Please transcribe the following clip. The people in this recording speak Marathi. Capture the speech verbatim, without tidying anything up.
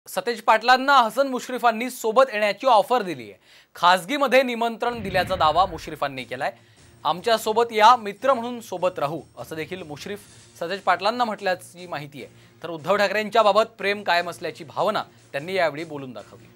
सतेज पाटलांना हसन मुश्रीफांनी सोबत येण्याची ऑफर दिली आहे। खासगीमध्ये निमंत्रण दिल्याचा दावा मुश्रीफांनी केलाय। आमच्या सोबत या, मित्र म्हणून सोबत राहू असं देखील मुश्रीफ सतेज पाटलांना म्हटल्याची माहिती आहे। तर उद्धव ठाकरेंच्या बाबत प्रेम कायम असल्याची भावना त्यांनी यावेळी बोलून दाखवली।